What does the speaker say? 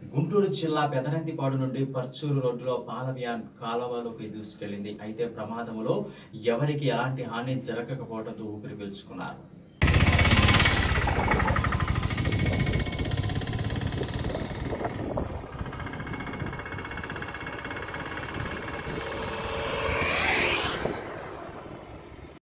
గుంటూరు జిల్లా పెదనందిపాడు నుండి పర్చూరు రోడ్డులో పాల వ్యాన్ కాలవలోకి దూసుకెళ్లింది. అయితే ప్రమాదంలో ఎవరికి ఎలాంటి హాని జరగకపోవడంతో ఊపిరి పీల్చుకున్నారు.